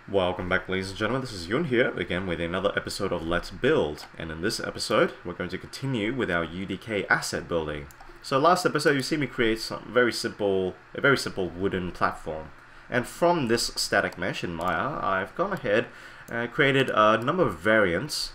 Welcome back, ladies and gentlemen. This is Yun here again with another episode of Let's Build, and in this episode we're going to continue with our UDK asset building. So last episode you see me create a very simple wooden platform, and from this static mesh in Maya I've gone ahead and created a number of variants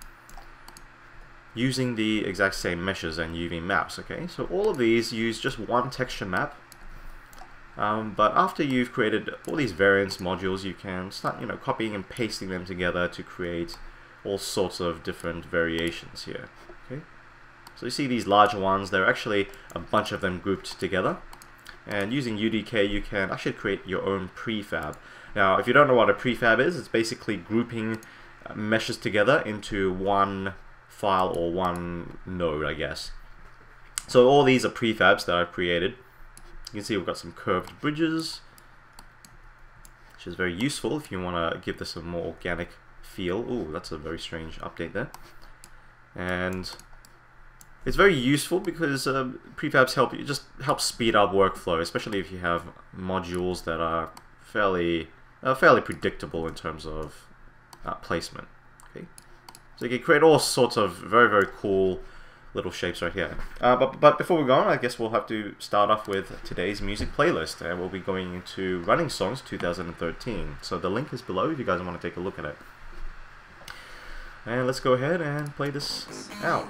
using the exact same meshes and UV maps. Okay, so all of these use just one texture map. But after you've created all these variants modules, you can start, copying and pasting them together to create all sorts of different variations here. Okay, so you see these larger ones, they're actually a bunch of them grouped together. And using UDK, you can actually create your own prefab. Now, if you don't know what a prefab is, it's basically grouping meshes together into one file or one node, I guess. So all these are prefabs that I've created. You can see we've got some curved bridges, which is very useful if you want to give this a more organic feel. Ooh, that's a very strange update there. And it's very useful because prefabs help speed up workflow, especially if you have modules that are fairly predictable in terms of placement. Okay, so you can create all sorts of very cool little shapes right here. But before we go on, I guess we'll have to start off with today's music playlist, and we'll be going into Running Songs 2013. So the link is below if you guys want to take a look at it. And let's go ahead and play this out.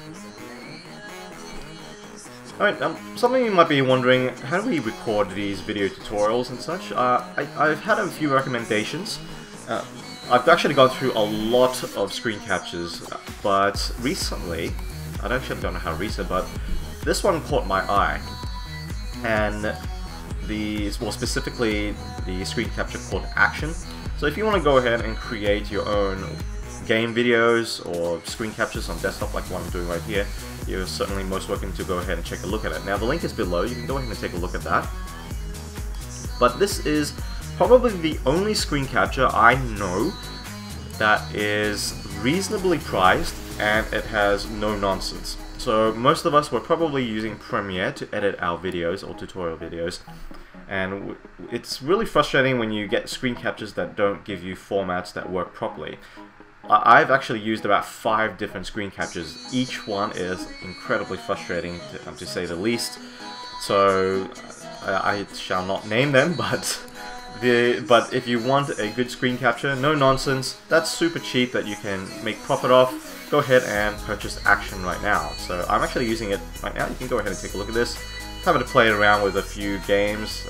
Alright, something you might be wondering, how do we record these video tutorials and such? I've had a few recommendations. I've actually gone through a lot of screen captures, but recently, I actually don't know how recent, but this one caught my eye, and more specifically the screen capture called Action. So if you want to go ahead and create your own game videos or screen captures on desktop like what I'm doing right here, you're certainly most welcome to go ahead and check a look at it. Now the link is below, you can go ahead and take a look at that. But this is probably the only screen capture I know that is reasonably priced and it has no nonsense. So most of us were probably using Premiere to edit our videos or tutorial videos, and it's really frustrating when you get screen captures that don't give you formats that work properly. I've actually used about 5 different screen captures. Each one is incredibly frustrating to say the least, so I shall not name them, but if you want a good screen capture, no nonsense, that's super cheap that you can make profit off, go ahead and purchase Action right now. So I'm actually using it right now. You can go ahead and take a look at this. Having to play around with a few games,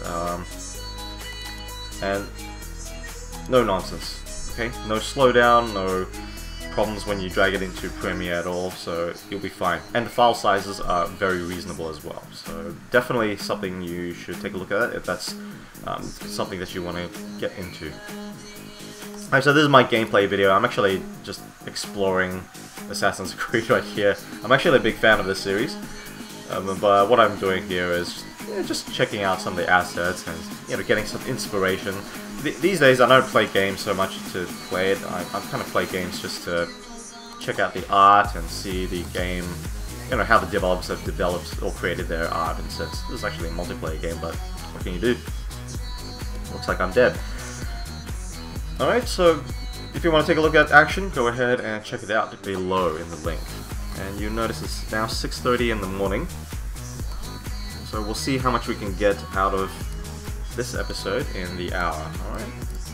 and no nonsense. Okay, no slowdown, no problems when you drag it into Premiere at all, so you'll be fine. And the file sizes are very reasonable as well, so definitely something you should take a look at if that's something that you want to get into. Alright, so this is my gameplay video. I'm actually just exploring Assassin's Creed right here. I'm actually a big fan of this series, but what I'm doing here is just checking out some of the assets and getting some inspiration. These days I don't play games so much to play it. I kind of play games just to check out the art and see the game, how the developers have developed or created their art. And since this is actually a multiplayer game, but what can you do? Looks like I'm dead. Alright, so if you want to take a look at Action, go ahead and check it out below in the link. And you notice it's now 6:30 in the morning. So we'll see how much we can get out of this episode in the hour. Alright.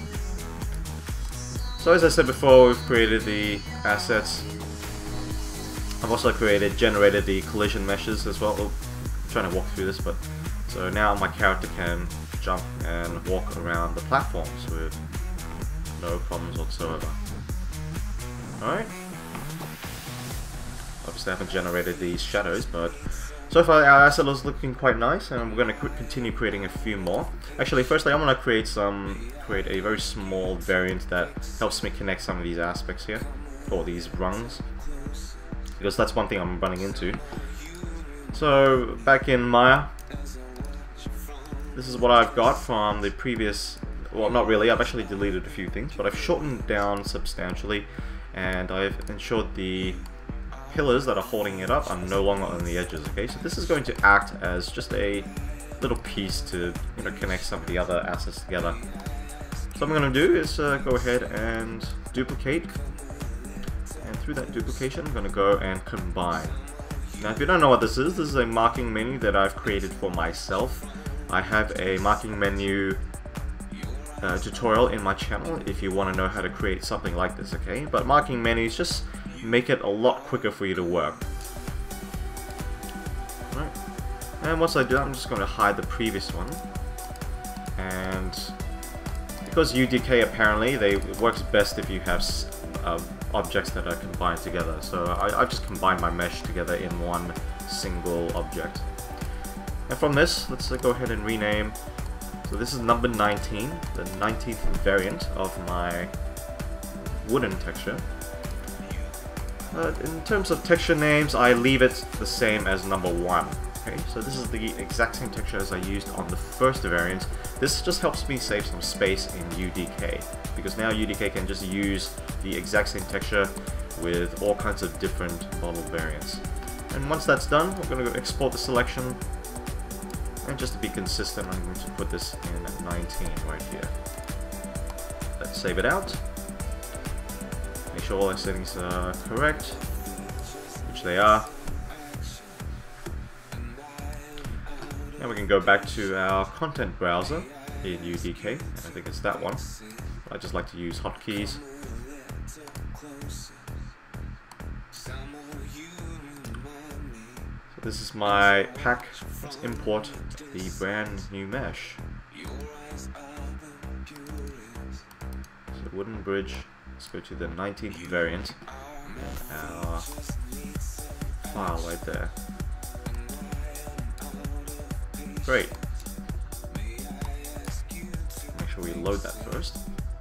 So as I said before, we've created the assets. I've also generated the collision meshes as well. I'm trying to walk through this, but so now my character can jump and walk around the platforms with no problems whatsoever. Alright. Obviously I haven't generated these shadows, but so far our asset is looking quite nice, and we're going to continue creating a few more. Actually, firstly I'm going to create a very small variant that helps me connect some of these aspects here, or these rungs, because that's one thing I'm running into. So back in Maya, this is what I've got from the previous, well not really, I've actually deleted a few things, but I've shortened down substantially, and I've ensured the pillars that are holding it up are no longer on the edges. Okay, so this is going to act as just a little piece to connect some of the other assets together. So what I'm going to do is go ahead and duplicate, and through that duplication I'm going to go and combine. Now if you don't know what this is a marking menu that I've created for myself. I have a marking menu tutorial in my channel if you want to know how to create something like this, okay? But marking menus just make it a lot quicker for you to work. Alright. And once I do that, I'm just going to hide the previous one. And because UDK apparently, it works best if you have objects that are combined together. So I've just combined my mesh together in one single object. And from this, let's go ahead and rename. So this is number 19, the 19th variant of my wooden texture. In terms of texture names, I leave it the same as number 1. Okay, so this is the exact same texture as I used on the first variant. This just helps me save some space in UDK, because now UDK can just use the exact same texture with all kinds of different model variants. And once that's done, we're going to go export the selection. And just to be consistent, I'm going to put this in at 19 right here. Let's save it out. Make sure all our settings are correct, which they are. Now we can go back to our content browser in UDK, and I think it's that one. I just like to use hotkeys. So this is my pack. Let's import the brand new mesh. So wooden bridge. Let's go to the 19th variant. And our file right there. Great. Make sure we load that first.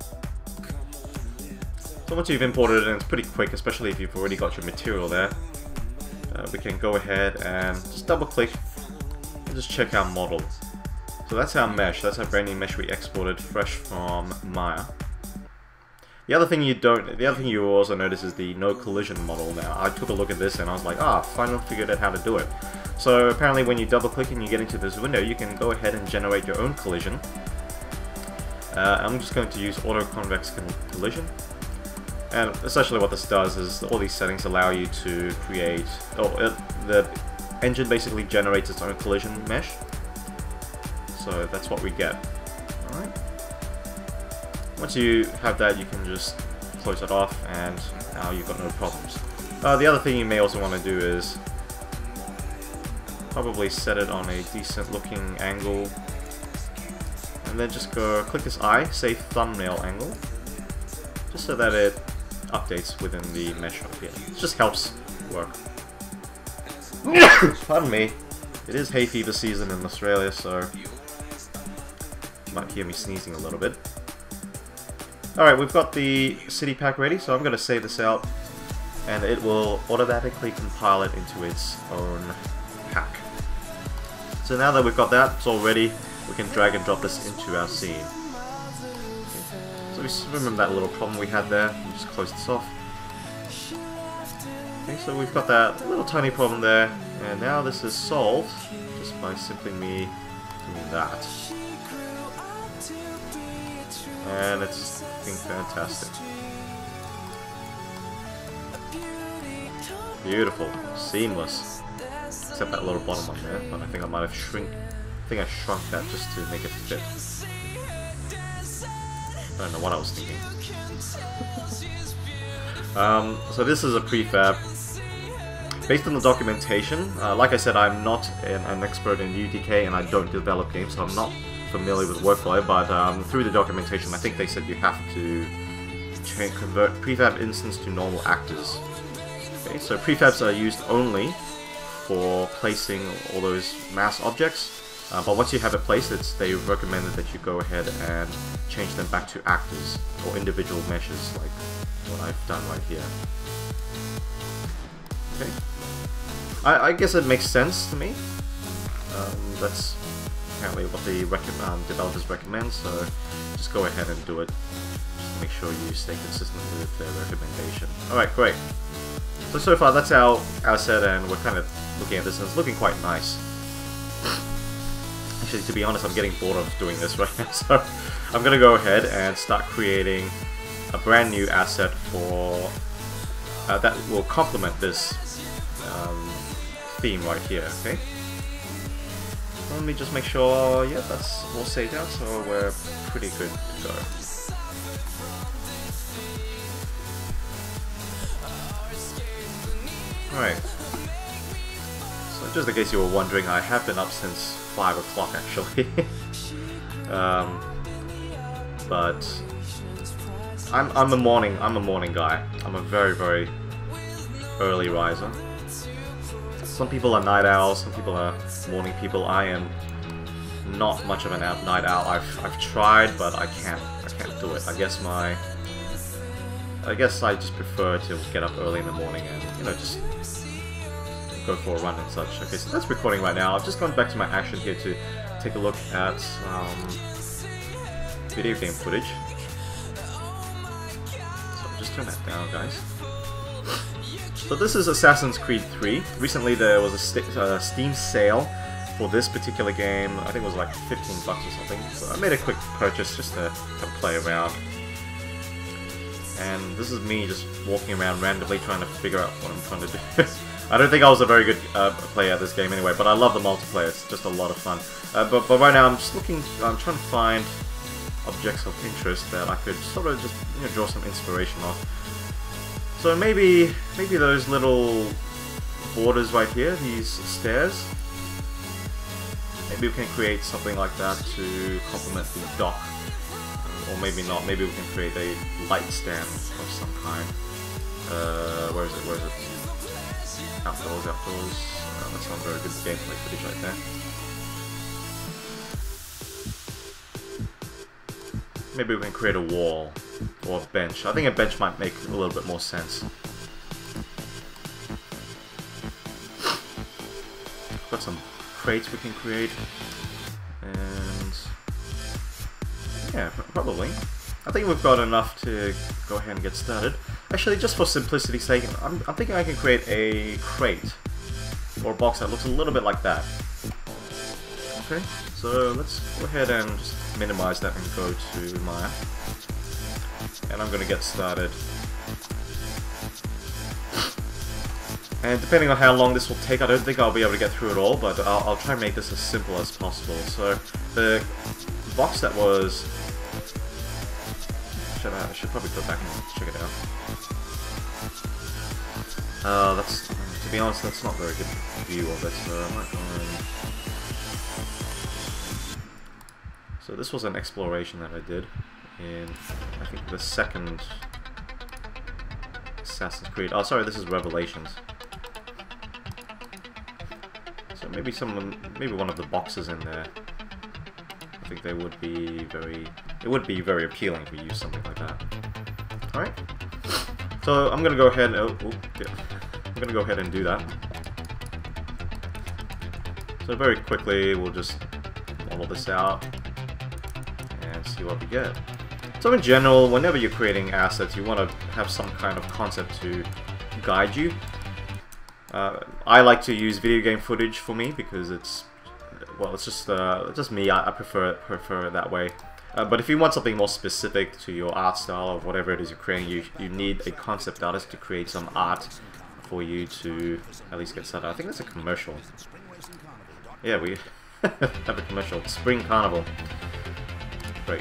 So once you've imported it, and it's pretty quick, especially if you've already got your material there, we can go ahead and just double click and just check our model. So that's our mesh, that's our brand new mesh we exported fresh from Maya. The other thing you also notice is the no collision model. Now I took a look at this and I was like, finally figured out how to do it. So apparently when you double click and you get into this window, you can go ahead and generate your own collision. I'm just going to use auto convex collision. And essentially what this does is all these settings allow you to create, the engine basically generates its own collision mesh. So that's what we get. Alright. Once you have that, you can just close it off and now you've got no problems. The other thing you may also want to do is probably set it on a decent looking angle. And then just go click this eye, say thumbnail angle. Just so that it updates within the mesh up here. It just helps work. Pardon me. It is hay fever season in Australia, so you might hear me sneezing a little bit. Alright, we've got the city pack ready, so I'm going to save this out, and it will automatically compile it into its own pack. So now that we've got that, it's all ready, we can drag and drop this into our scene. So we remember that little problem we had there, we'll just close this off. Okay, so we've got that little tiny problem there, and now this is solved just by simply me doing that. And it's looking fantastic. Beautiful, seamless. Except that little bottom one there, but I think I might have shrunk that just to make it fit. I don't know what I was thinking. So this is a prefab. Based on the documentation, like I said, I'm not an expert in UDK and I don't develop games, so I'm not familiar with workflow, but through the documentation I think they said you have to convert prefab instance to normal actors. Okay, so prefabs are used only for placing all those mass objects. But once you have it placed, they recommended that you go ahead and change them back to actors or individual meshes, like what I've done right here. Okay, I guess it makes sense to me. That's apparently what the developers recommend, so just go ahead and do it. Just make sure you stay consistent with their recommendation. Alright, great. So far that's our set, and we're kind of looking at this and it's looking quite nice. Actually, to be honest, I'm getting bored of doing this right now, so I'm gonna go ahead and start creating a brand new asset for that will complement this theme right here. Okay. Let me just make sure. Yeah, that's all saved out, so we're pretty good to go. Alright. So just in case you were wondering, I have been up since 5 o'clock actually. But I'm a morning guy. I'm a very early riser. Some people are night owls, some people are morning people. I am not much of a night owl. I've tried, but I can't do it. I guess I just prefer to get up early in the morning and, you know, just go for a run and such. Okay, so that's recording right now. I've just gone back to my action here to take a look at video game footage. So just turn that down, guys. So this is Assassin's Creed 3. Recently there was a Steam sale for this particular game. I think it was like 15 bucks or something. So I made a quick purchase just to play around. And this is me just walking around randomly trying to figure out what I'm trying to do. I don't think I was a very good player at this game anyway, but I love the multiplayer. It's just a lot of fun. But right now I'm just looking, I'm trying to find objects of interest that I could sort of just, you know, draw some inspiration off. So maybe those little borders right here, these stairs. Maybe we can create something like that to complement the dock. Or maybe not. Maybe we can create a light stand of some kind. Where is it? Where is it? Outdoors. That's not very good gameplay footage right there. Maybe we can create a wall or a bench. I think a bench might make a little bit more sense. Got some crates we can create, and yeah, probably. I think we've got enough to go ahead and get started. Actually, just for simplicity's sake, I'm thinking I can create a crate or a box that looks a little bit like that. Okay, so let's go ahead and just minimize that and go to Maya. And I'm going to get started. And depending on how long this will take, I don't think I'll be able to get through it all, but I'll try and make this as simple as possible. So the box that was... I should probably go back and check it out. That's, to be honest, that's not a very good view of it, so I might go and... So this was an exploration that I did in, I think, the second Assassin's Creed. Oh, sorry, this is Revelations. So maybe one of the boxes in there. I think they would be very... It would be very appealing if we use something like that. Alright. So I'm gonna go ahead and... I'm gonna go ahead and do that. So very quickly we'll just model this out and see what we get. So in general, whenever you're creating assets, you want to have some kind of concept to guide you. I like to use video game footage for me because it's, well, it's just me. I prefer it that way. But if you want something more specific to your art style or whatever it is you're creating, you need a concept artist to create some art for you to at least get started. I think that's a commercial. Yeah, we have a commercial. Spring Carnival. Great.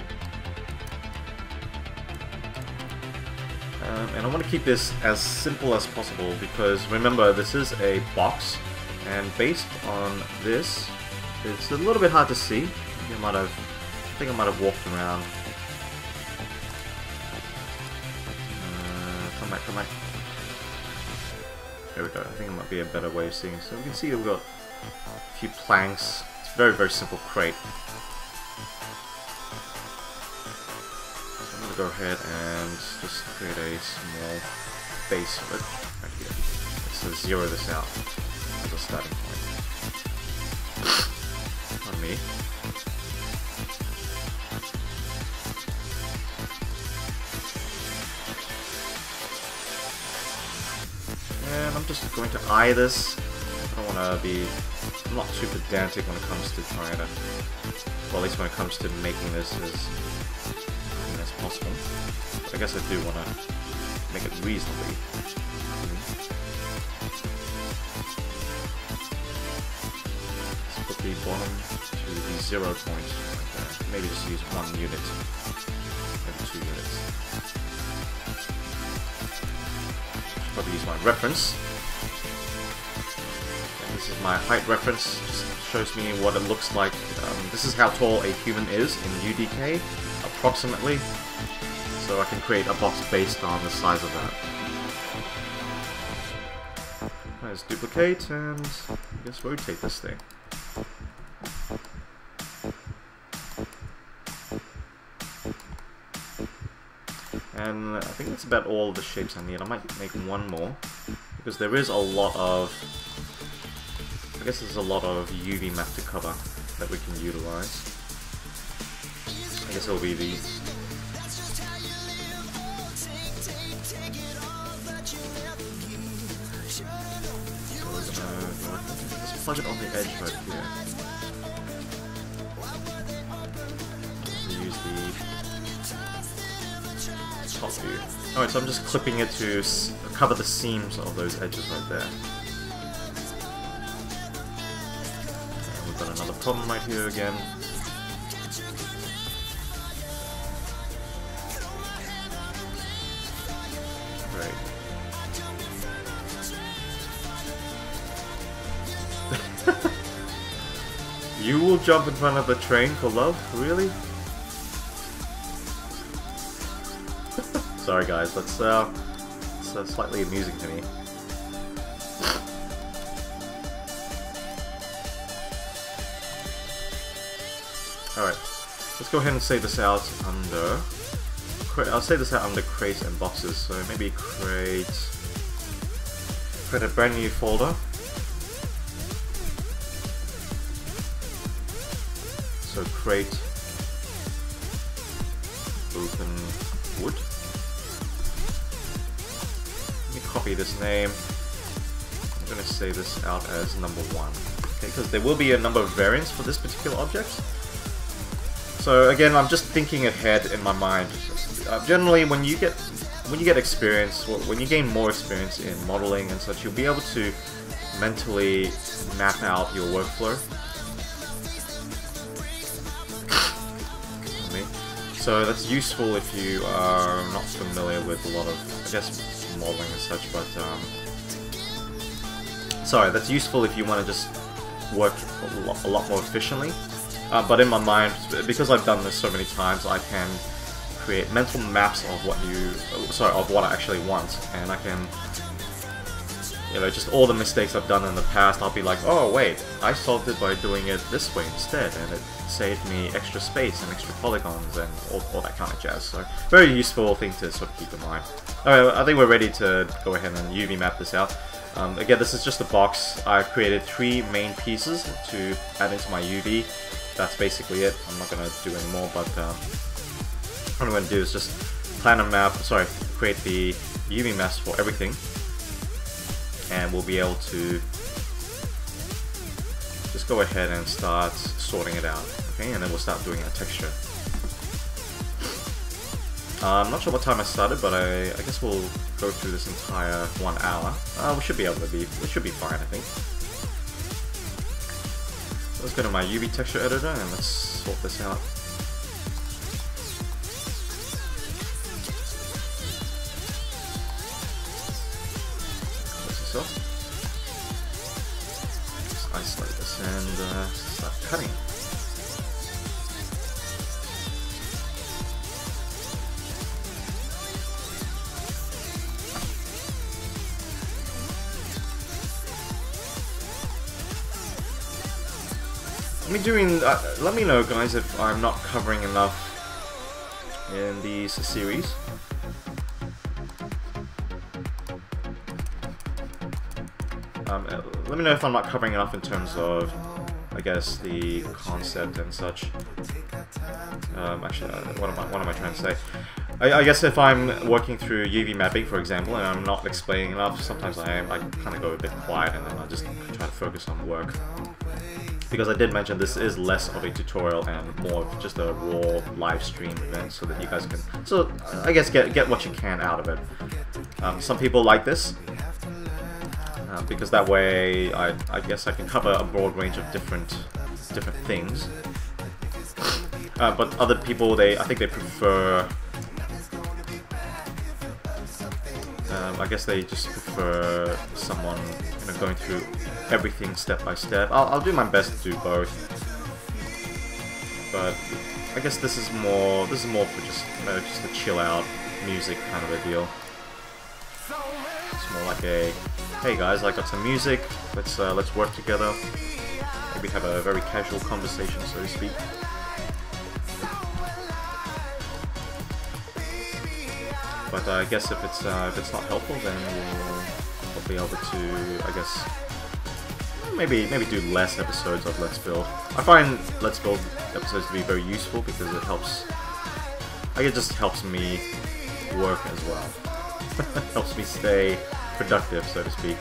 And I want to keep this as simple as possible because remember, this is a box, and based on this, it's a little bit hard to see. I think I might have walked around. Come back. There we go. I think it might be a better way of seeing. So we can see that we've got a few planks. It's a very simple crate. So I'm going to go ahead and just create a small base of it right here. Let's zero this out as a starting point. On me. And I'm just going to eye this. I'm not too pedantic when it comes to trying to, well, at least when it comes to making this as clean as possible. But I guess I do want to make it reasonably clean. Let's put the bottom to the 0 point right there. Maybe just use 1 unit, maybe 2 units. Should probably use my reference. This is my height reference, just shows me what it looks like. This is how tall a human is in UDK, approximately. So I can create a box based on the size of that. Let's duplicate and I guess rotate this thing. And I think that's about all the shapes I need. I might make one more, because there is a lot of... I guess there's a lot of UV map to cover that we can utilize. I guess it'll be these. So we're gonna just plug it on the edge right here. Use the top view. Alright, so I'm just clipping it to cover the seams of those edges right there. Got another problem right here again. Great. You will jump in front of the train for love? Really? Sorry guys, that's slightly amusing to me. Alright, let's go ahead and save this out under... I'll save this out under crates and boxes, so maybe create a brand new folder. So crate open wood. Let me copy this name. I'm going to save this out as number 1. Okay, because there will be a number of variants for this particular object. So again, I'm just thinking ahead in my mind. Generally, when you get experience, when you gain more experience in modeling and such, you'll be able to mentally map out your workflow. So that's useful if you are not familiar with a lot of, I guess, modeling and such. But sorry, that's useful if you want to just work a lot more efficiently. But in my mind, because I've done this so many times, I can create mental maps of what I actually want, and I can, you know, just all the mistakes I've done in the past, I'll be like, oh wait, I solved it by doing it this way instead, and it saved me extra space and extra polygons and all that kind of jazz. So very useful thing to sort of keep in mind. Alright, I think we're ready to go ahead and UV map this out. Again, this is just a box. I've created 3 main pieces to add into my UV. That's basically it. I'm not going to do any more, but what I'm going to do is just create the UV maps for everything, and we'll be able to just go ahead and start sorting it out, okay? And then we'll start doing a texture. I'm not sure what time I started, but I guess we'll go through this entire 1 hour. We should be fine, I think. Let's go to my UV texture editor and let's sort this out. Close this off. Just isolate this and start cutting. Let me know, guys, if I'm not covering enough in these series. Let me know if I'm not covering enough in terms of, I guess, the concept and such. Actually, what am I trying to say? I guess if I'm working through UV mapping, for example, and I'm not explaining enough, sometimes I kind of go a bit quiet and then I just try to focus on work. because I did mention this is less of a tutorial and more of just a raw live stream event, so that you guys can, so I guess get what you can out of it. Some people like this because that way I guess I can cover a broad range of different things. But other people, I think they prefer. I guess they just prefer someone going through everything step by step. I'll do my best to do both, but I guess this is more for just just a chill out music kind of a deal. It's more like a, hey guys, I got some music. Let's work together. Maybe have a very casual conversation, so to speak. But I guess if it's not helpful, then we'll be able to, I guess, maybe do less episodes of Let's Build. I find Let's Build episodes to be very useful because it helps. It just helps me work as well. Helps me stay productive, so to speak.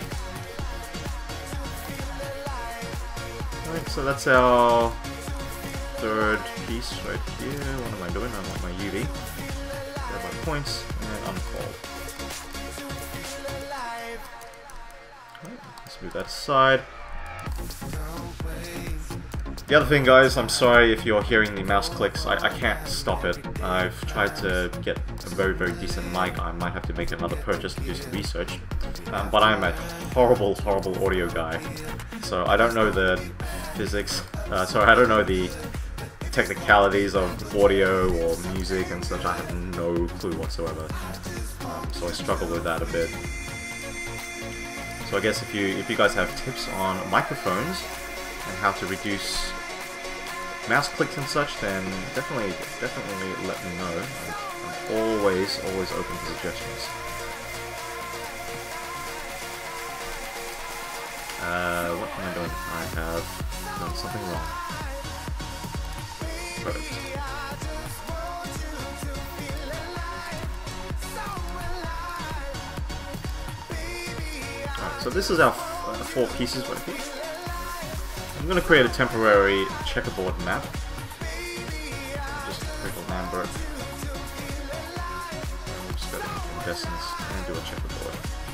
Alright, so that's our third piece right here. What am I doing? I want my UV. Grab my points and unfold. Alright, let's move that aside. The other thing, guys, I'm sorry if you're hearing the mouse clicks. I can't stop it. I've tried to get a very, very decent mic. I might have to make another purchase to do some research. But I'm a horrible, horrible audio guy. So I don't know the physics. Sorry, I don't know the technicalities of audio or music and such. I have no clue whatsoever. So I struggle with that a bit. So I guess if you guys have tips on microphones and how to reduce mouse clicks and such, then definitely let me know. I'm always open to suggestions. What am I doing? I have done something wrong. Perfect. Alright, so this is our 4 pieces right here. I'm going to create a temporary checkerboard map. Just click a Lambert. Just go to incandescence and do a checkerboard.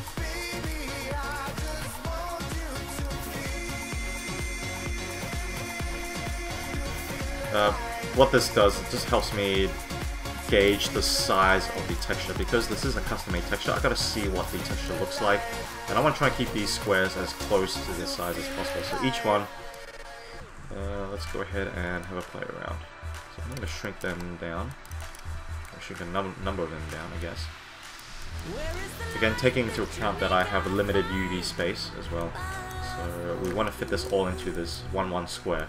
What this does, it just helps me gauge the size of the texture. Because this is a custom-made texture, I've got to see what the texture looks like. And I want to try and keep these squares as close to this size as possible. So each one, let's go ahead and have a play around. So I'm going to shrink them down. Or shrink a number of them down, I guess. Again, taking into account that I have a limited UV space as well. So we want to fit this all into this 1-1 square.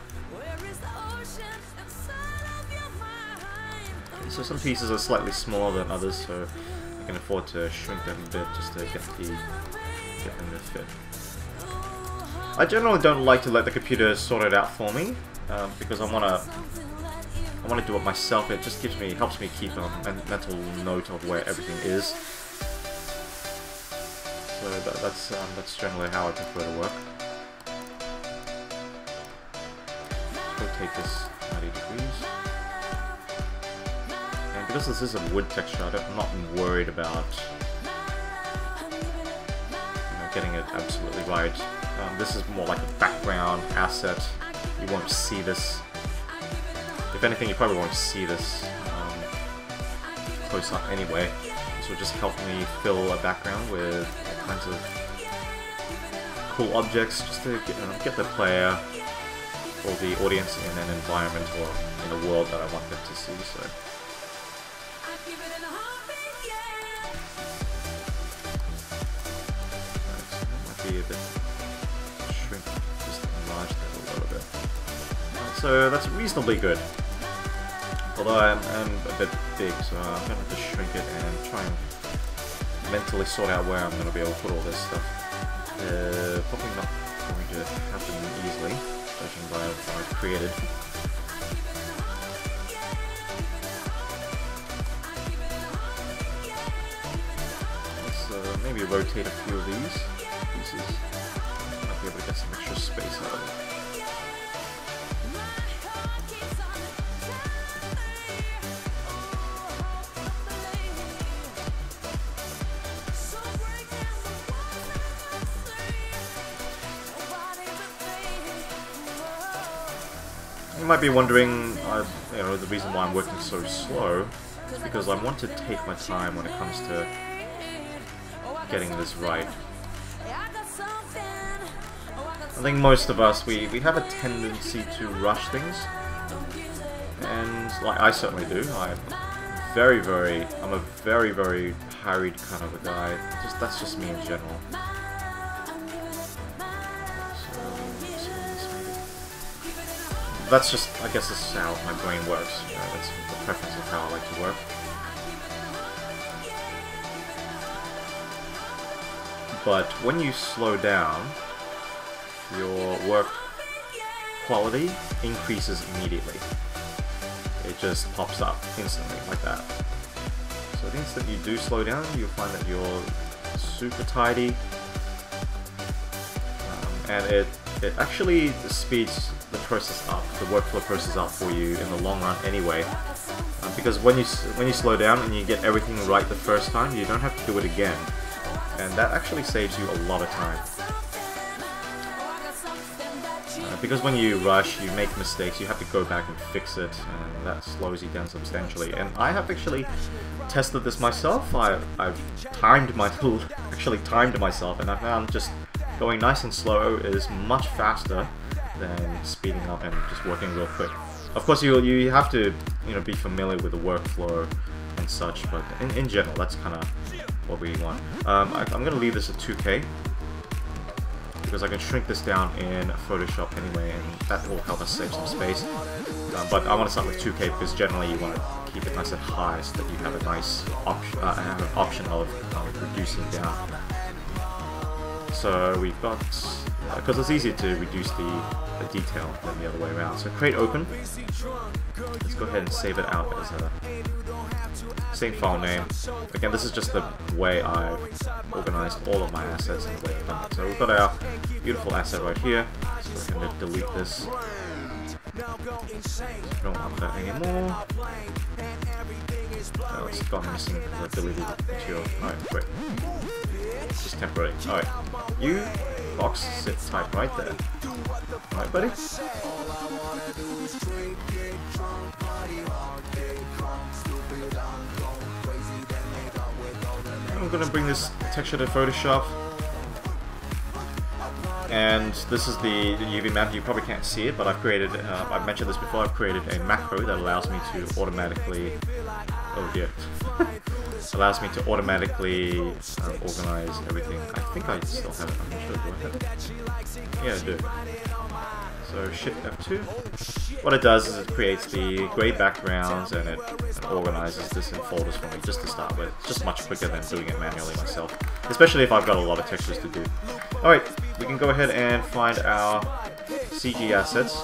So some pieces are slightly smaller than others, so I can afford to shrink them a bit just to get them to fit. I generally don't like to let the computer sort it out for me, because I want to do it myself. It just helps me keep a mental note of where everything is. So that's generally how I prefer to work. Rotate this 90 degrees. And because this is a wood texture, I'm not worried about getting it absolutely right. This is more like a background asset. You won't see this. If anything, you probably won't see this close up anyway. This will just help me fill a background with all kinds of cool objects, just to get the player or the audience in an environment or in a world that I want them to see. So. Be a bit shrink, just enlarge that a little bit. So that's reasonably good. Although I'm a bit big, so I'm going to have to shrink it and try and mentally sort out where I'm going to be able to put all this stuff. Probably not going to happen easily, judging by what I've created. Let's maybe rotate a few of these. Might be able to get some extra space out of it. You might be wondering, the reason why I'm working so slow is because I want to take my time when it comes to getting this right. I think most of us, we have a tendency to rush things, and like I certainly do. I'm a very, very hurried kind of a guy. That's just me in general. That's just, I guess, this is how my brain works. That's the preference of how I like to work. But when you slow down, your work quality increases immediately. It just pops up instantly, like that. So the instant you do slow down, you'll find that you're super tidy, and it actually speeds the process up, the workflow process up for you in the long run anyway. Because when you slow down and you get everything right the first time, you don't have to do it again, and that actually saves you a lot of time. Because when you rush, you make mistakes, you have to go back and fix it, and that slows you down substantially. And I have actually tested this myself. I've timed myself, and I found just going nice and slow is much faster than speeding up and just working real quick. Of course, you have to be familiar with the workflow and such, but in general, that's kind of what we want. I'm going to leave this at 2K because I can shrink this down in Photoshop anyway, and that will help us save some space. But I want to start with 2K because generally you want to keep it nice and high so that you have a nice option of reducing down. So we've got, because it's easier to reduce the detail than the other way around. So create open. Let's go ahead and save it out as a same file name. Again, this is just the way I've organized all of my assets and the way I've done it. So we've got our beautiful asset right here. So we're going to delete this. Don't want that anymore. Oh, it's gone missing because I deleted the material. Alright, great. Just temporary. Alright. You box sit type right there. Alright, buddy. I'm gonna bring this texture to Photoshop. And this is the UV map. You probably can't see it, but I've created, I've mentioned this before, I've created a macro that allows me to automatically, oh dear, allows me to automatically organize everything. I think I still have it, I'm not sure, do I have it? Yeah, I do. So Shift F2. What it does is it creates the grey backgrounds and it organizes this in folders for me just to start with. It's just much quicker than doing it manually myself, especially if I've got a lot of textures to do. Alright, we can go ahead and find our CG assets.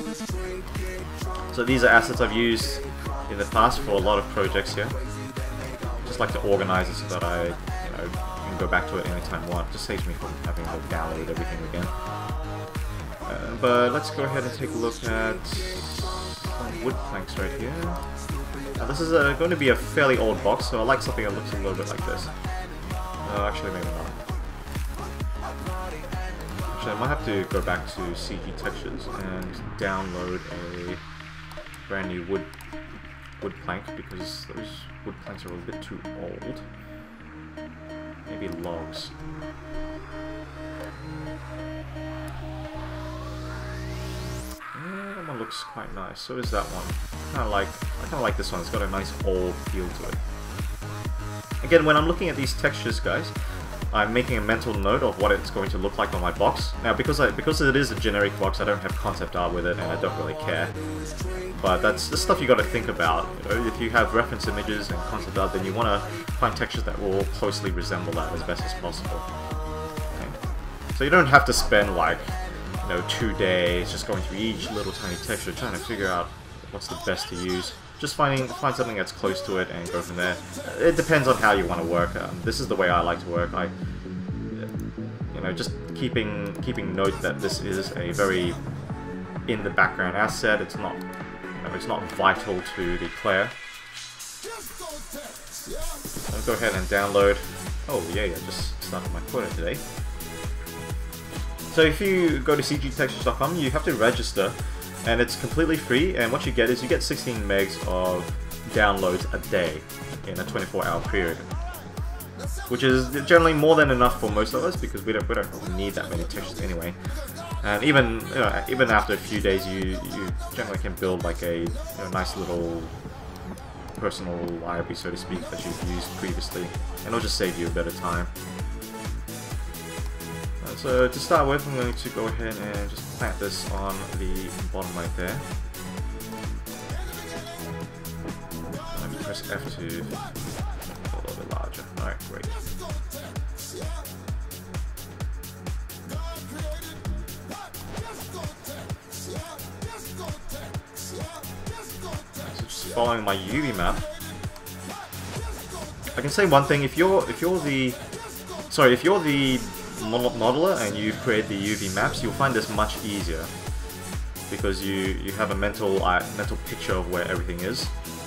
So these are assets I've used in the past for a lot of projects here. Just like to organize it so that I can go back to it anytime I want. It just saves me from having to download everything again. But let's go ahead and take a look at some wood planks right here. Now this is going to be a fairly old box, so I like something that looks a little bit like this. Actually, maybe not. Actually, I might have to go back to CG Textures and download a brand new wood plank because those wood planks are a bit too old. Maybe logs. That one looks quite nice. So is that one. I kind of like this one. It's got a nice old feel to it. Again, when I'm looking at these textures, guys, I'm making a mental note of what it's going to look like on my box. Now, because it is a generic box, I don't have concept art with it, and I don't really care. But that's the stuff you got to think about. If you have reference images and concept art, then you want to find textures that will closely resemble that as best as possible. Okay. So you don't have to spend like 2 days just going through each little tiny texture trying to figure out what's the best to use. Just find something that's close to it and go from there. It depends on how you want to work. This is the way I like to work. Just keeping note that this is a very in the background asset. It's not vital to the player. I'll go ahead and download. Oh yeah, just started my quota today. So if you go to cgtextures.com, you have to register and it's completely free, and what you get is you get 16 megs of downloads a day in a 24-hour period, which is generally more than enough for most of us because we don't need that many textures anyway. And even even after a few days, you generally can build like a nice little personal library, so to speak, that you've used previously, and it'll just save you a bit of time. So to start with, I'm going to go ahead and just plant this on the bottom right there. Let me press F to make it a little bit larger. Alright, great. So just following my UV map. I can say one thing: if you're the modeler and you create the UV maps, you'll find this much easier because you have a mental picture of where everything is.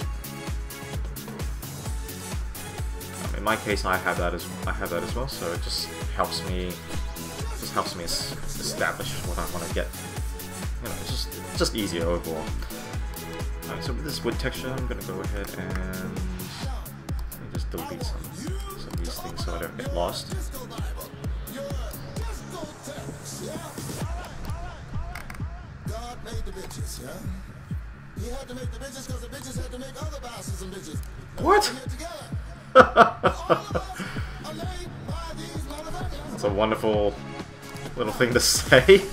In my case, I have that as well, so it just helps me establish what I want to get. It's just easier overall. Alright, so with this wood texture, I'm gonna go ahead and just delete some of these things so I don't get lost. What? That's a wonderful little thing to say.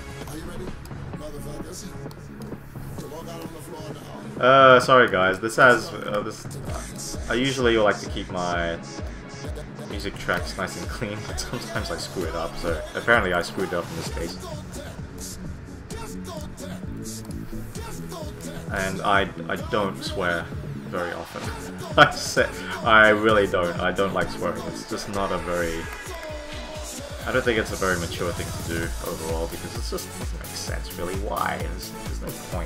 Sorry guys, this has I usually like to keep my music tracks nice and clean, but sometimes I screw it up, so apparently I screwed it up in this case. And I don't swear very often. I really don't. I don't like swearing. It's just not a very... I don't think it's a very mature thing to do overall, because it just doesn't make sense really. Why? There's no point.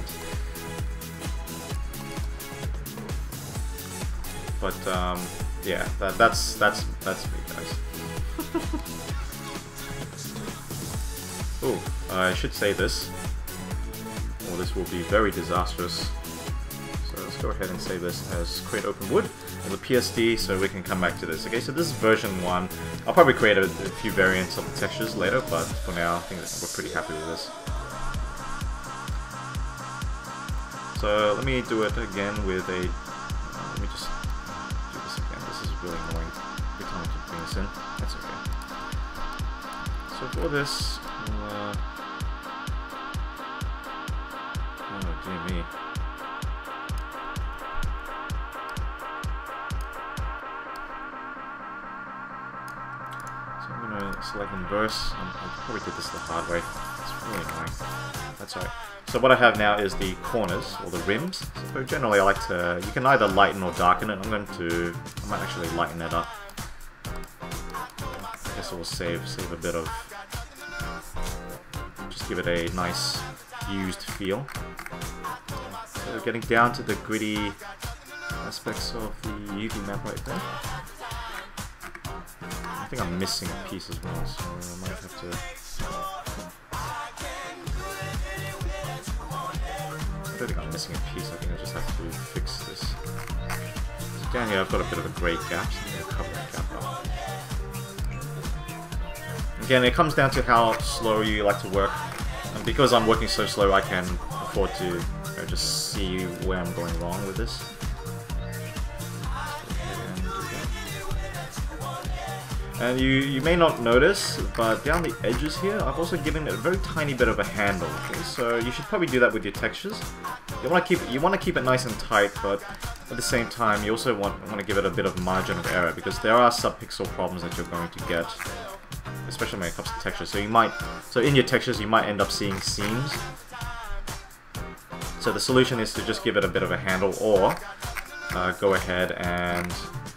But yeah, that's me, guys. Ooh, I should say this, or this will be very disastrous. So let's go ahead and save this as create open wood as a PSD, so we can come back to this. Okay, so this is version 1. I'll probably create a few variants of the textures later, but for now, I think that we're pretty happy with this. So let me do it again with a. Let me just do this again. This is really annoying. Every time I keep bring this in, that's okay. So for this, oh dear me. So I'm gonna select inverse. I probably did this the hard way. It's really annoying. That's alright. So what I have now is the corners, or the rims. So generally I like to, you can either lighten or darken it. I might actually lighten it up. I guess it will save a bit of, just give it a nice used feel. So getting down to the gritty aspects of the UV map right there. I think I'm missing a piece as well, so I might have to... I don't think I'm missing a piece, I think I just have to fix this. So down here I've got a bit of a grey gap, so I'm going to cover that gap up. Again, it comes down to how slow you like to work, and because I'm working so slow I can afford to just see where I'm going wrong with this. And you may not notice, but down the edges here, I've also given it a very tiny bit of a handle. Okay? So you should probably do that with your textures. You want to keep it nice and tight, but at the same time, you also want to give it a bit of margin of error, because there are subpixel problems that you're going to get, especially when it comes to textures. So in your textures, you might end up seeing seams. So the solution is to just give it a bit of a handle, or go ahead and,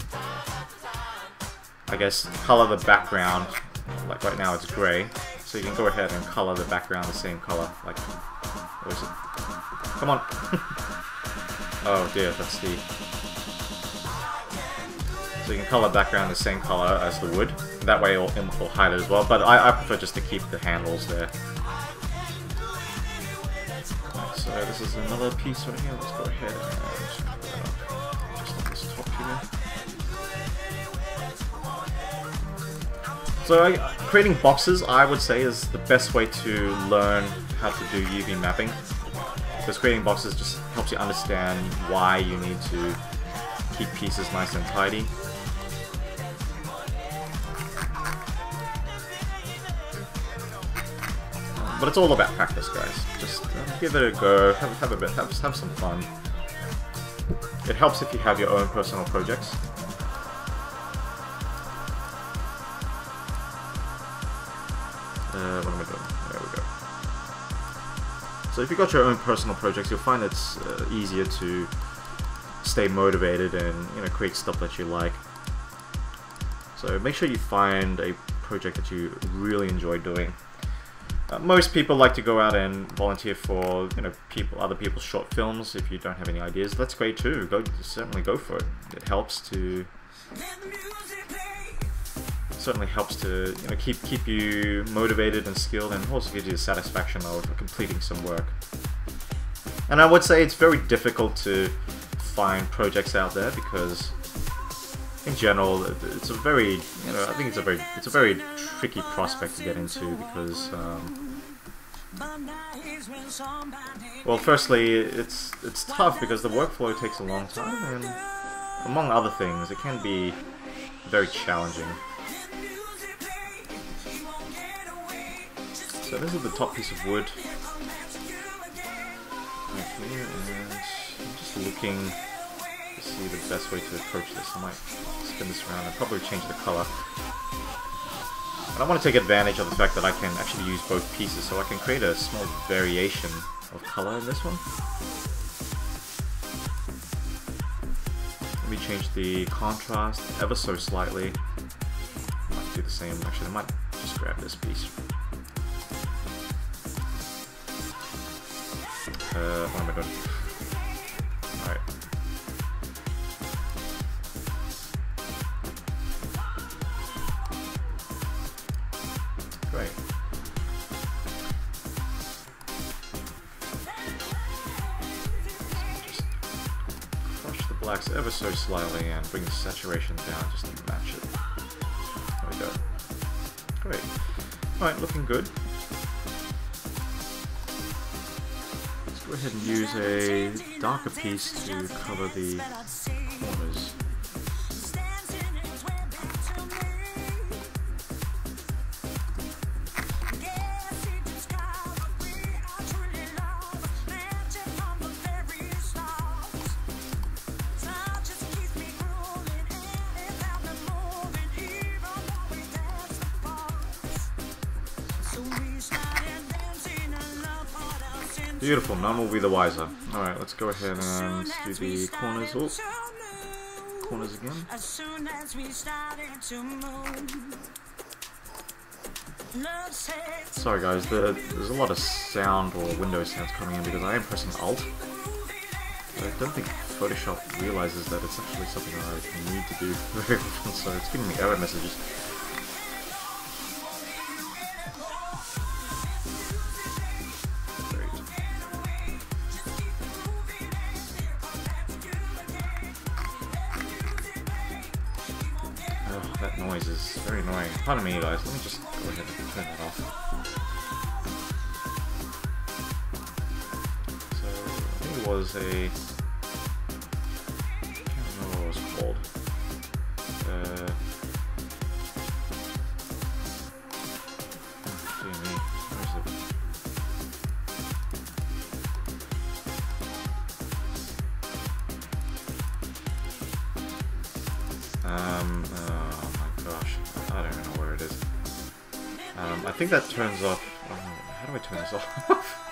I guess, color the background. Like right now it's grey, so you can go ahead and color the background the same color. Like, where is it? Come on! Oh dear, that's the... So you can color background the same color as the wood. That way it will hide it as well, but I prefer just to keep the handles there. So this is another piece right here. Let's go ahead and just on this top here. So creating boxes, I would say, is the best way to learn how to do UV mapping. Because creating boxes just helps you understand why you need to keep pieces nice and tidy. But it's all about practice, guys. Just give it a go, have some fun. It helps if you have your own personal projects. What am I doing? There we go. So if you've got your own personal projects, you'll find it's easier to stay motivated and create stuff that you like. So make sure you find a project that you really enjoy doing. Most people like to go out and volunteer for other people's short films. If you don't have any ideas, that's great too. Certainly go for it. It helps to keep you motivated and skilled, and also gives you the satisfaction of completing some work. And I would say it's very difficult to find projects out there because, in general, it's a very I think it's a very tricky prospect to get into because well, firstly, it's tough because the workflow takes a long time, and among other things, it can be very challenging. So this is the top piece of wood right here, and I'm just looking to see the best way to approach this. I might spin this around and probably change the color. But I want to take advantage of the fact that I can actually use both pieces, so I can create a small variation of color in this one. Let me change the contrast ever so slightly. I might do the same. Actually, I might just grab this piece. What am I doing? Alright. Great. Just crush the blacks ever so slightly and bring the saturation down just to match it. There we go. Great. Alright, looking good. Go ahead and use a darker piece to cover the corners. Beautiful, none will be the wiser. Alright, let's go ahead and do the corners. Oh, corners again. Sorry guys, there's a lot of sound or window sounds coming in because I am pressing Alt. But I don't think Photoshop realizes that it's actually something I need to do very often, so it's giving me error messages. That noise is very annoying. Pardon me, guys. Let me just go ahead and turn that off. So, I think it was a... I can't remember what it was called. Dear me. Where is it? I think that turns off... how do I turn this off?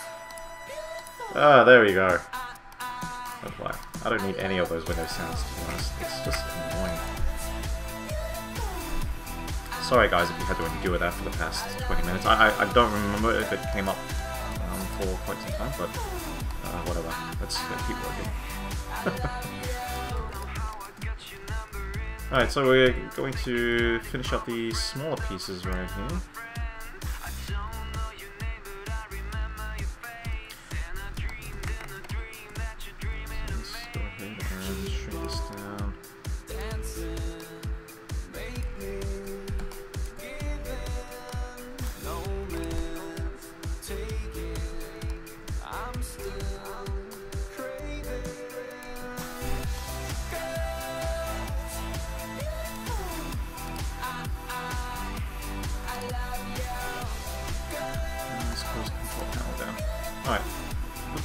Ah, there we go. That's why. I don't need any of those window sounds, to be honest. It's just annoying. Sorry guys if you had to endure that for the past 20 minutes. I don't remember if it came up for quite some time, but whatever. Let's keep working. Alright, so we're going to finish up the smaller pieces right here.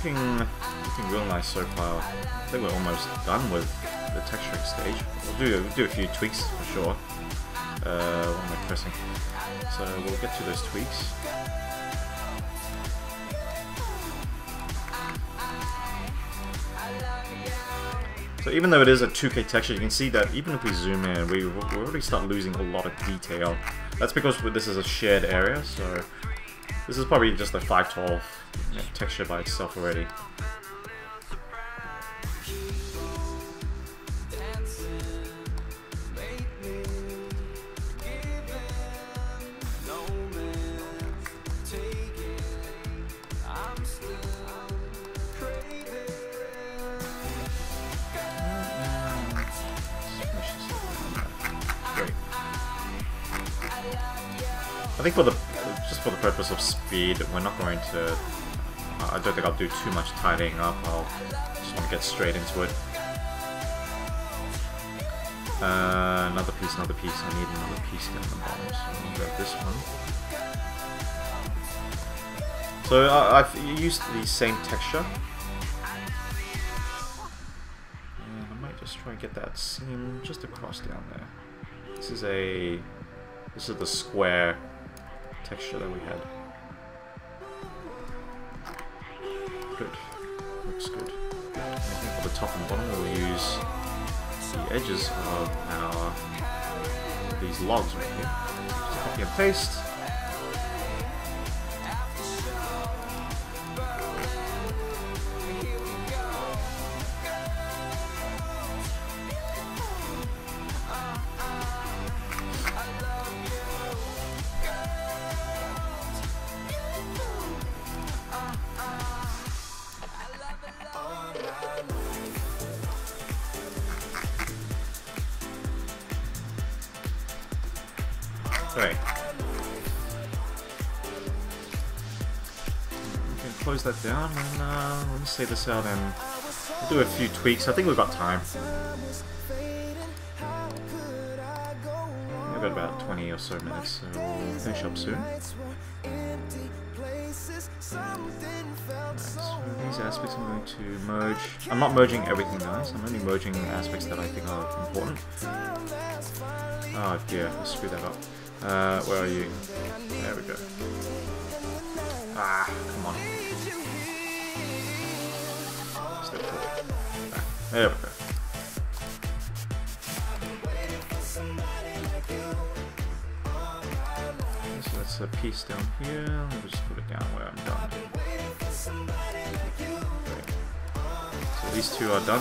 looking real nice so far. I think we're almost done with the texturing stage. We'll do a few tweaks for sure. What am I pressing? So we'll get to those tweaks. So even though it is a 2K texture, you can see that even if we zoom in, we already start losing a lot of detail. That's because this is a shared area, so this is probably just a 512 texture by itself already. I think just for the purpose of speed, we're not going to. I don't think I'll do too much tidying up. I'll just want to get straight into it. Another piece. I need another piece down the bottom, so I'll grab this one. So I've used the same texture, and I might just try and get that seam just across down there. This is the square texture that we had. Good. Looks good. I think for the top and bottom we'll use the edges of these logs right here. Just copy and paste. Okay. We can close that down and let me save this out and we'll do a few tweaks. I think we've got time. We've got about 20 or so minutes, so we'll finish up soon. Right, so these aspects I'm going to merge. I'm not merging everything, guys. I'm only merging aspects that I think are important. Oh dear, I screwed that up. Where are you? There we go. Ah, come on. Step forward. Ah, there we go. So that's a piece down here. Let me just put it down where I'm done. Okay. So these two are done.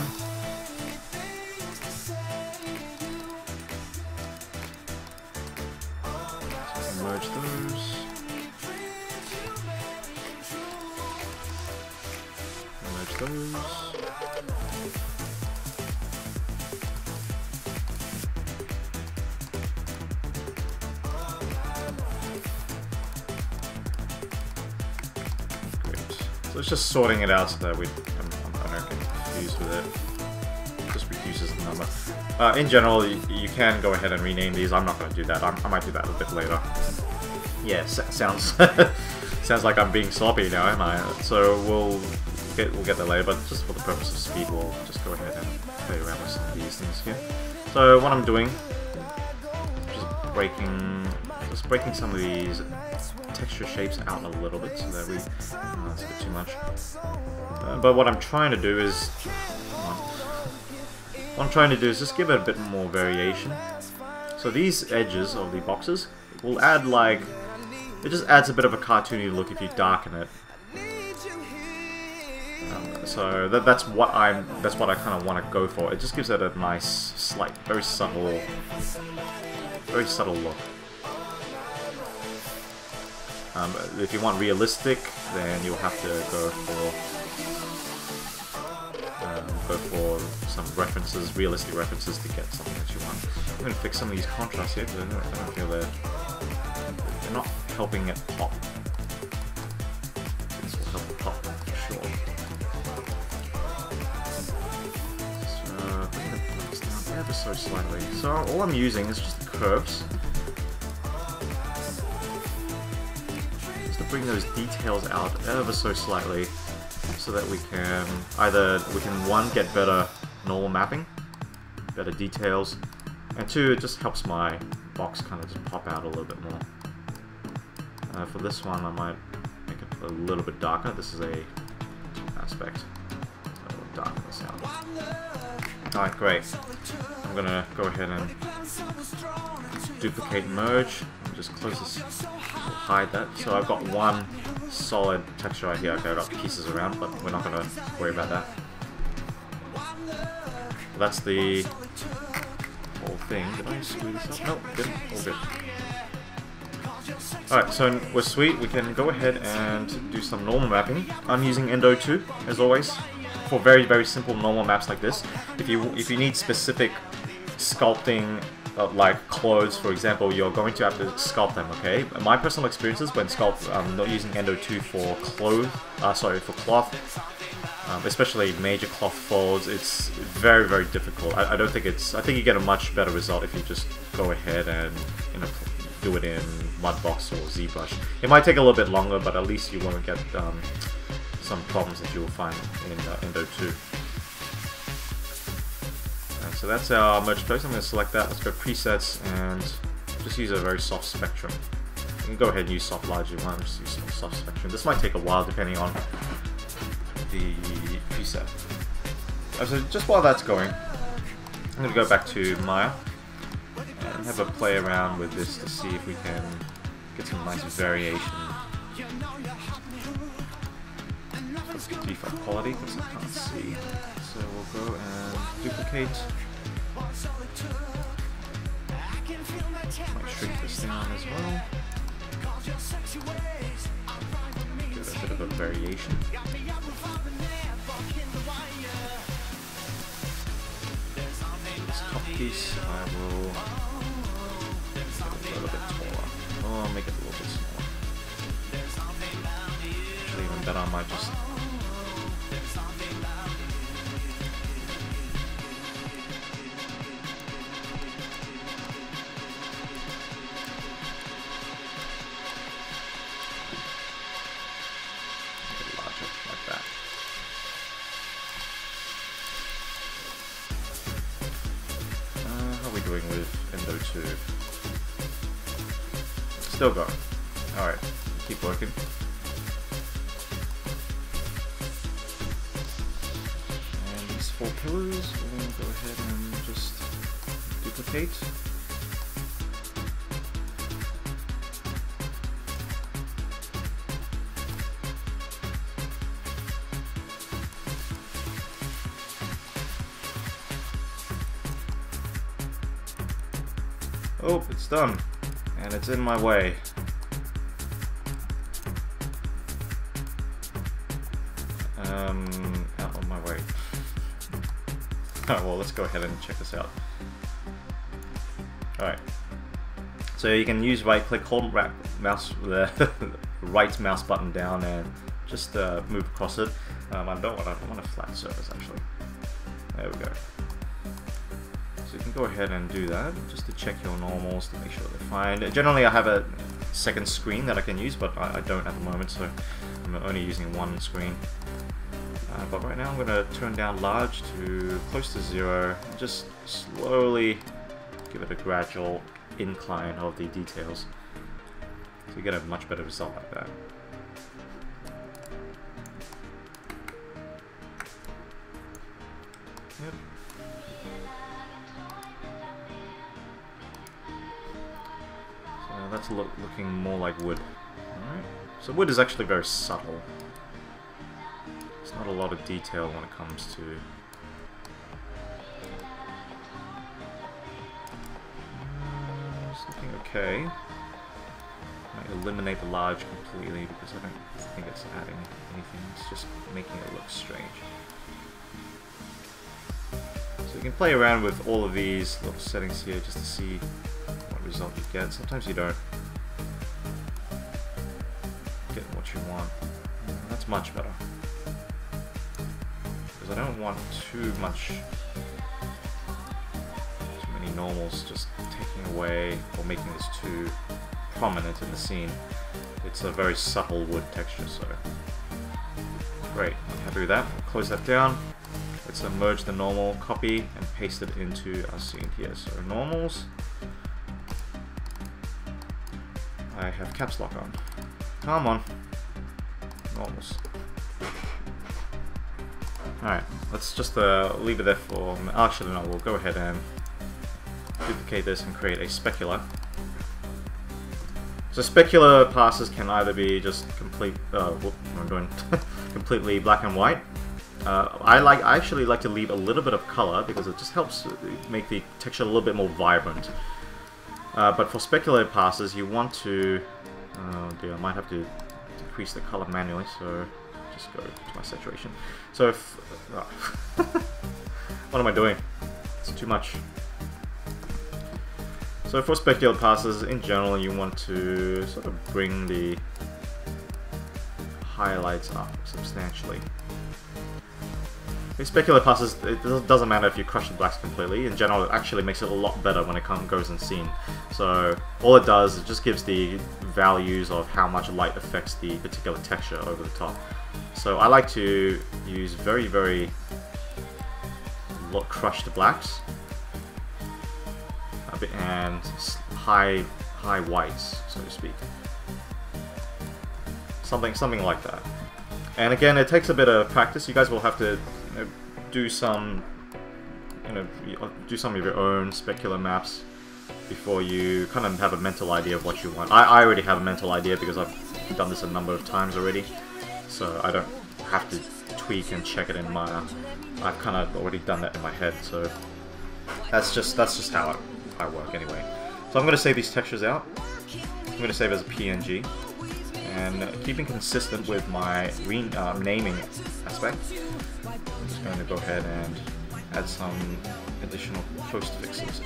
Merge those. Merge those. Great. So it's just sorting it out so that I don't get confused with it. It just reduces the number. In general, you can go ahead and rename these. I'm not going to do that. I might do that a bit later. Yeah, sounds sounds like I'm being sloppy now, am I? So we'll get that later. But just for the purpose of speed, we'll just go ahead and play around with some of these things here. So what I'm doing, just breaking some of these texture shapes out a little bit, so that that's a bit too much. But what I'm trying to do is. What I'm trying to do is just give it a bit more variation. So these edges of the boxes will add it just adds a bit of a cartoony look if you darken it. So that's what I kind of want to go for. It just gives it a nice, slight, very subtle look. If you want realistic, then you'll have to go for some references, realistic references to get something that you want. I'm going to fix some of these contrasts here because I don't feel they're not helping it pop. This will help it pop for sure. So I'm going to put this down ever so slightly. So all I'm using is just the curves. Just to bring those details out ever so slightly. so that we can either one, get better normal mapping, better details, and two, it just helps my box kind of just pop out a little bit more. For this one, I might make it a little bit darker. This is a aspect, so darken this out. Alright, great. I'm gonna go ahead and duplicate merge, and just close this, hide that. So I've got one solid texture right here. Okay, I've got pieces around, but we're not gonna worry about that. That's the whole thing. Did I screw this up? Nope, good. All good. Alright, so we're sweet. We can go ahead and do some normal mapping. I'm using Endo 2, as always, for very, very simple normal maps like this. If you need specific sculpting, like clothes, for example, you're going to have to sculpt them, okay? My personal experiences when not using Endo 2 for cloth, especially major cloth folds, it's very, very difficult. I don't think it's... I think you get a much better result if you just go ahead and, you know, do it in Mudbox or ZBrush. It might take a little bit longer, but at least you won't get some problems that you will find in Endo 2. And so that's our merge place. I'm going to select that. Let's go presets and just use a very soft spectrum. You can go ahead and use soft large if you want. Just use soft spectrum. This might take a while depending on the preset. So just while that's going, I'm going to go back to Maya and have a play around with this to see if we can get some nice variation. Default quality because I can't see. So we'll go and duplicate. Might shrink this down as well. Give it a bit of a variation. This top piece I will make it a little bit taller. Or make it a little bit smaller. Actually, even better, I might just with Endo 2. Still going. Alright, keep working. And these 4 pillars, we're going to go ahead and just duplicate. Oh, it's done, and it's in my way. Out of my way. Oh, well, let's go ahead and check this out. Alright. So you can use right-click, hold mouse the right mouse button down, and just move across it. I don't want a flat surface actually. There we go. So you can go ahead and do that, just to check your normals to make sure they're fine. Generally I have a second screen that I can use, but I don't at the moment, so I'm only using one screen. But right now I'm going to turn down large to close to 0, and just slowly give it a gradual incline of the details. So you get a much better result like that. Yep. So that's looking more like wood. Alright. So wood is actually very subtle. There's not a lot of detail when it comes to... It's looking okay. Might eliminate the large completely because I don't think it's adding anything. It's just making it look strange. So you can play around with all of these little settings here just to see what result you get. Sometimes you don't get what you want. That's much better. Because I don't want too many normals just taking away or making this too prominent in the scene. It's a very subtle wood texture, so Great, I'm happy with that. We'll close that down. Let's merge the normal, copy, and paste it into our scene here. So normals. I have caps lock on. Come on. Normals. Alright, let's just leave it there for... Actually, no, we'll go ahead and duplicate this and create a specular. So specular passes can either be just complete... whoop, I'm doing completely black and white. I actually like to leave a little bit of color because it just helps make the texture a little bit more vibrant. But for specular passes, you want to... Oh dear, I might have to decrease the color manually, so just go to my saturation. So if... what am I doing? It's too much. So for specular passes, in general, you want to sort of bring the highlights up substantially. With specular passes, it doesn't matter if you crush the blacks completely. In general, it actually makes it a lot better when it goes in scene. So all it does, it just gives the values of how much light affects the particular texture over the top. So I like to use very, very crushed blacks and high whites, so to speak. Something like that. And again, it takes a bit of practice. You guys will have to do some of your own specular maps before you kind of have a mental idea of what you want. I already have a mental idea because I've done this a number of times already, so I don't have to tweak and check it in Maya. I've kind of already done that in my head, so that's just how I work anyway. So I'm going to save these textures out. I'm going to save as a PNG, and keeping consistent with my naming aspect, I'm just going to go ahead and add some additional post fixes.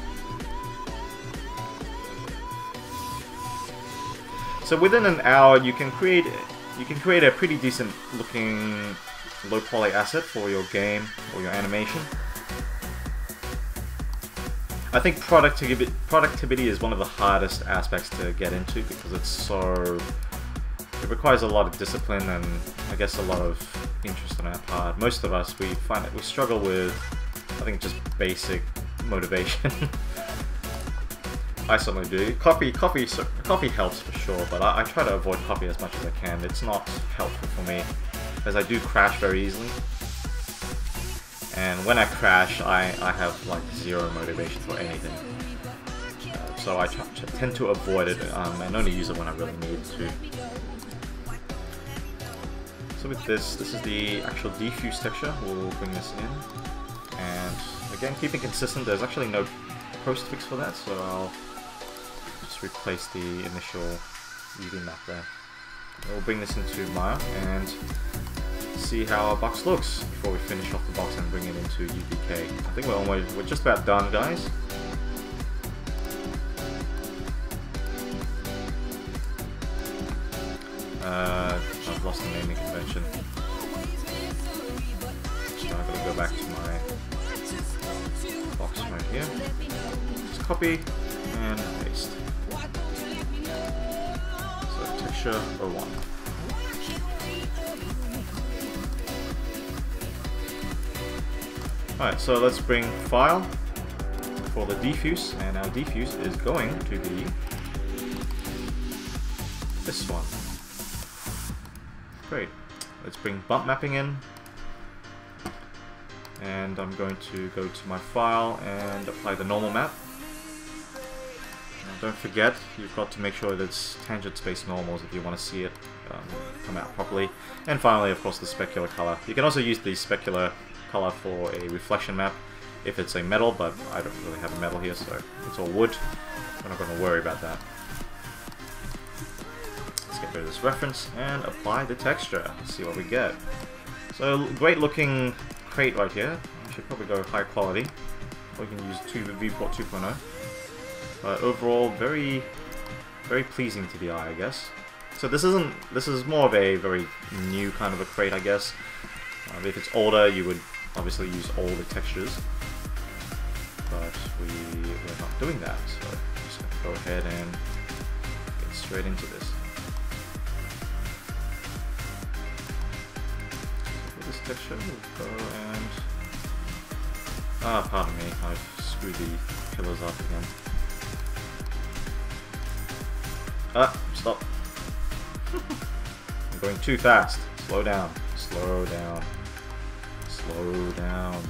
So within an hour, you can create a pretty decent looking low poly asset for your game or your animation. I think productivity is one of the hardest aspects to get into because it requires a lot of discipline and I guess a lot of interest on our part. Most of us, we find that we struggle with, I think, just basic motivation. I certainly do. Coffee helps for sure, but I try to avoid coffee as much as I can. It's not helpful for me, as I do crash very easily. And when I crash, I have like zero motivation for anything. So I tend to avoid it and only use it when I really need to. So with this is the actual diffuse texture. We'll bring this in. And again, keeping consistent, there's actually no postfix for that, so I'll just replace the initial UV map there. We'll bring this into Maya and see how our box looks before we finish off the box and bring it into UDK. I think we're just about done, guys. I've lost the naming convention, so I'm going to go back to my box right here. Just copy and paste. So texture 01. Alright, so let's bring file for the diffuse, and our diffuse is going to be this one. Great. Let's bring bump mapping in, and I'm going to go to my file and apply the normal map. Now don't forget, you've got to make sure that it's tangent space normals if you want to see it come out properly. And finally, of course, the specular color. You can also use the specular color for a reflection map if it's a metal, but I don't really have a metal here, so it's all wood. We're not going to worry about that. Let's get rid of this reference and apply the texture. Let's see what we get. So great looking crate right here. I should probably go high quality. Or you can use Viewport 2.0. But overall, very pleasing to the eye, I guess. So this is more of a very new kind of a crate, I guess. If it's older, you would obviously use older textures, but we're not doing that, so I'm just going to go ahead and get straight into this. texture. We'll go and... pardon me, I've screwed the pillars up again. Stop. I'm going too fast. Slow down. Slow down. Slow down.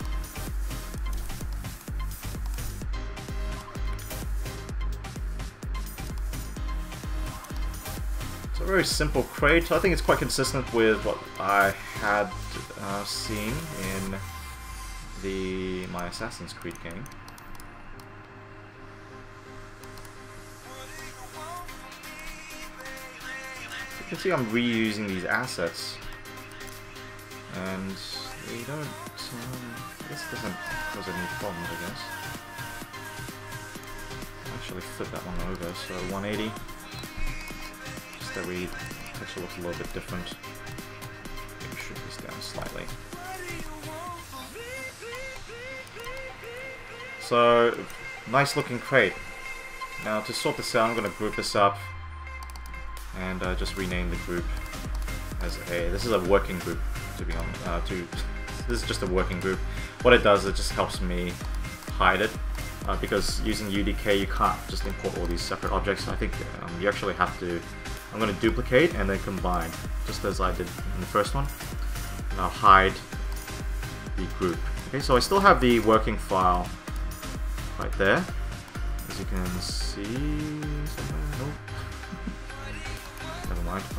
It's a very simple crate. I think it's quite consistent with what I had seen in my Assassin's Creed game. You can see I'm reusing these assets, and they don't. This doesn't cause any problems, I guess. Actually, flip that one over. So 180. Just every texture looks a little bit different. Maybe shrink this down slightly. So, nice looking crate. Now to sort this out, I'm going to group this up and just rename the group as a... This is a working group, to be honest. This is just a working group. What it does, it just helps me hide it. Because using UDK, you can't just import all these separate objects. I think you actually have to... I'm going to duplicate and then combine, just as I did in the first one. And I'll hide the group. Okay, so I still have the working file right there, as you can see somewhere. Nope. Never mind.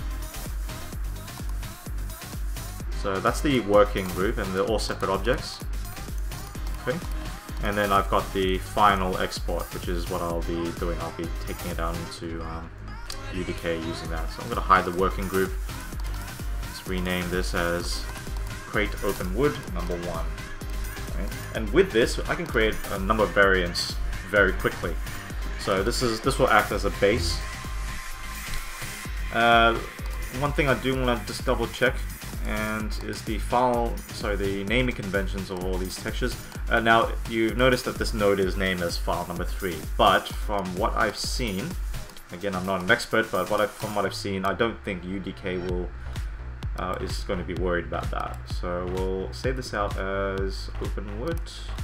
So that's the working group, and they're all separate objects. Okay, and then I've got the final export, which is what I'll be doing. I'll be taking it out into UDK using that. So I'm going to hide the working group. Let's rename this as crate open wood number 1. And with this, I can create a number of variants very quickly. So this will act as a base. One thing I do want to just double check and is the the naming conventions of all these textures. Now you notice that this node is named as file number 3, but from what I've seen, again I'm not an expert, but from what I've seen, I don't think UDK will is going to be worried about that. So we'll save this out as openwood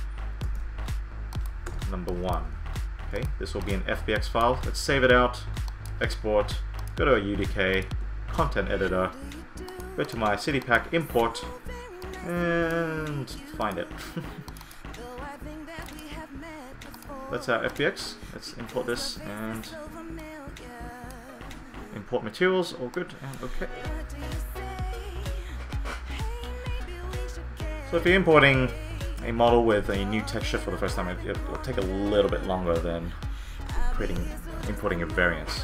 number 1. Okay, this will be an FBX file. Let's save it out, export, go to a UDK, content editor, go to my city pack, import, and find it. That's our FBX. Let's import this and import materials, all good and okay. So if you're importing a model with a new texture for the first time, it'll take a little bit longer than importing your variants.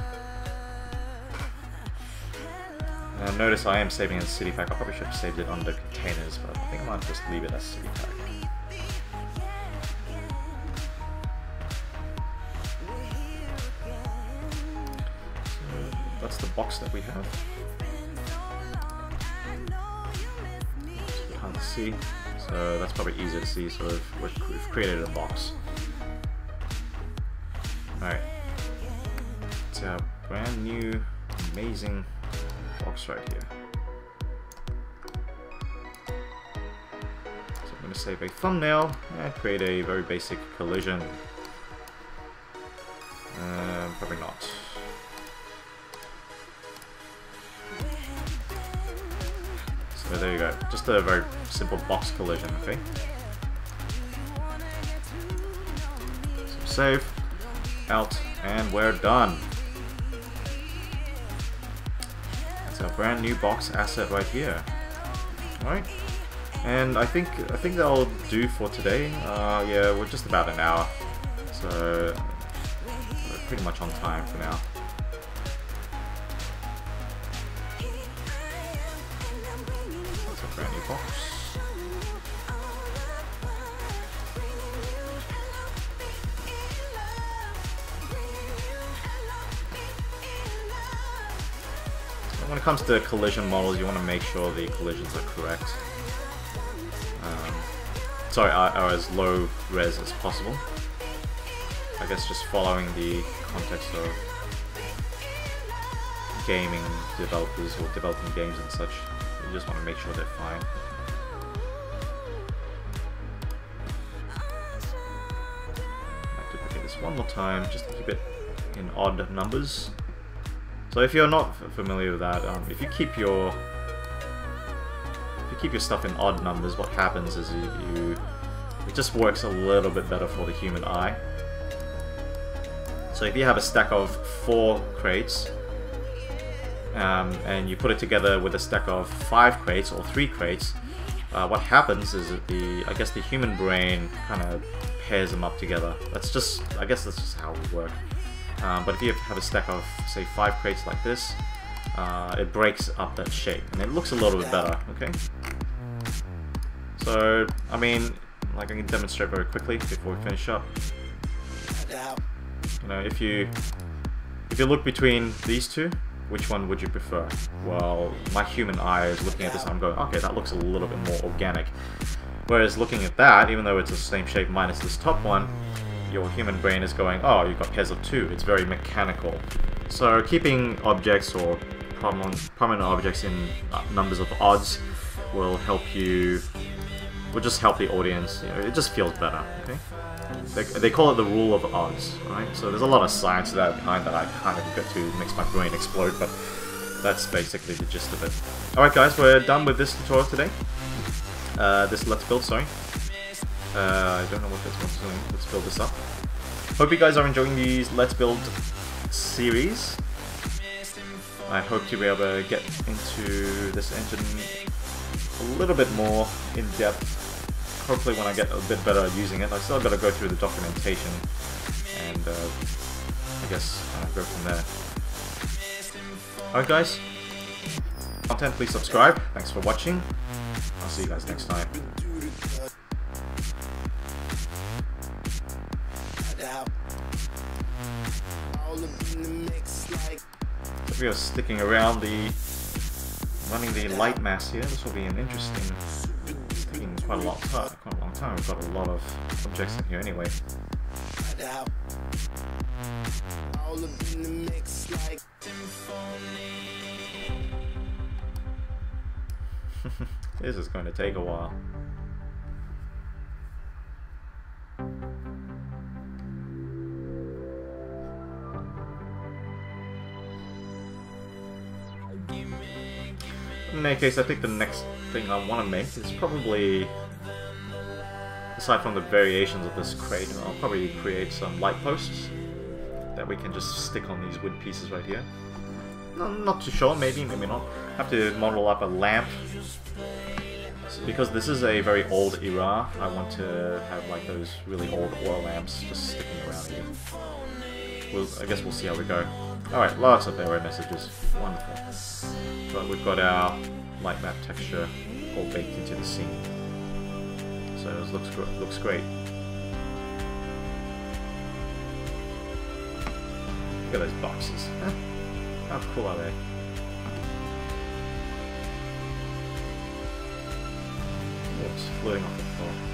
Notice I am saving in city pack. I probably should have saved it under containers, but I think I might just leave it as city pack. So that's the box that we have. Can't see, so that's probably easier to see. So we've created a box. Alright, it's our brand new, amazing box right here. So I'm going to save a thumbnail and create a very basic collision. Probably not. So there you go, just a very simple box collision, okay? So save, out, and we're done. That's our brand new box asset right here. Alright, and I think that'll do for today. Yeah, we're just about an hour, so we're pretty much on time for now. Brand new box. When it comes to collision models, you want to make sure the collisions are correct. Are as low res as possible. I guess just following the context of gaming developers or developing games and such. You just want to make sure they're fine. I'll duplicate this one more time just to keep it in odd numbers. So if you're not familiar with that, if you keep your stuff in odd numbers, what happens is it just works a little bit better for the human eye. So if you have a stack of 4 crates, and you put it together with a stack of 5 crates or 3 crates, what happens is that I guess the human brain kind of pairs them up together. I guess that's just how it would work. But if you have a stack of, say, 5 crates like this, it breaks up that shape, and it looks a little bit better, okay? So, I mean, like I can demonstrate very quickly before we finish up. You know, if you look between these two, which one would you prefer? Well, my human eye is looking at this and I'm going, okay, that looks a little bit more organic. Whereas looking at that, even though it's the same shape minus this top one, your human brain is going, oh, you've got pairs of 2. It's very mechanical. So keeping objects or prominent objects in numbers of odds will help you, will just help the audience. You know, it just feels better. Okay. They call it the rule of odds, right? So there's a lot of science to that behind that I kind of get to, makes my brain explode, but that's basically the gist of it. Alright guys, we're done with this tutorial today. This Let's Build, sorry. I don't know what this one's doing. Let's build this up. Hope you guys are enjoying these Let's Build series. I hope to be able to get into this engine a little bit more in depth. Hopefully when I get a bit better at using it. I still got to go through the documentation and I guess go from there. Alright guys, content, please subscribe. Thanks for watching. I'll see you guys next time. If you're sticking around running the light mass here, this will be an interesting. Taking quite a long time. We've got a lot of objects in here anyway. This is going to take a while. In any case, I think the next thing I want to make is probably, aside from the variations of this crate, I'll probably create some light posts that we can just stick on these wood pieces right here. Not too sure, maybe not. Have to model up a lamp. Because this is a very old era, I want to have like those really old oil lamps just sticking around here. I guess we'll see how we go. Alright, lots of error messages. Wonderful. But we've got our light map texture all baked into the scene. So it looks great. Look at those boxes. How cool are they? Oops, floating off the floor.